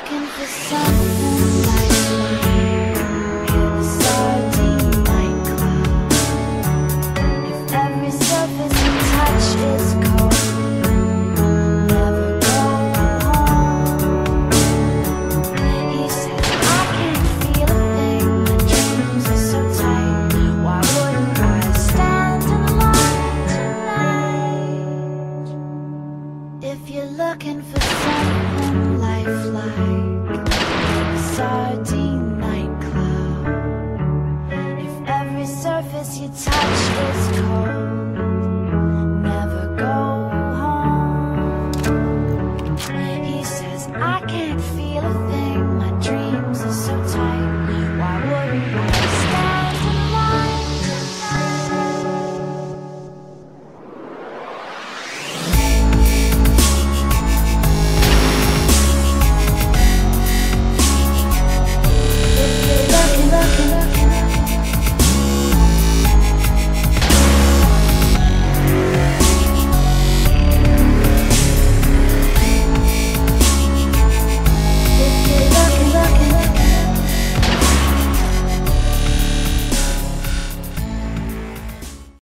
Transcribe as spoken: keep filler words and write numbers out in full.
looking for something lifelike, the sardine nightclub. If every surface you touch is cold, never go home. He says I can't feel a thing, my dreams are so tight. Why wouldn't I stand in line tonight? If you're looking for something lifelike, a sardine nightclub. If every surface you touch is cold,